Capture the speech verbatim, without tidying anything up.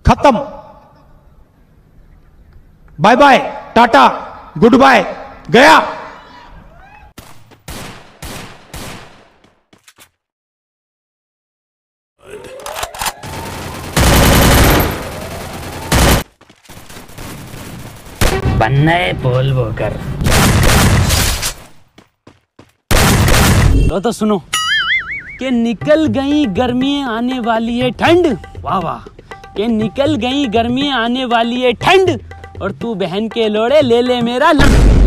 खत्म। Bye bye, tata, good bye, गया। बनना है पोल वोकर। तो तो सुनो कि निकल गई गर्मियां आने वाली है ठंड। वाह वाह। कि निकल गई गर्मियां आने वाली है ठंड और तू बहन के लोड़े ले ले मेरा लंग।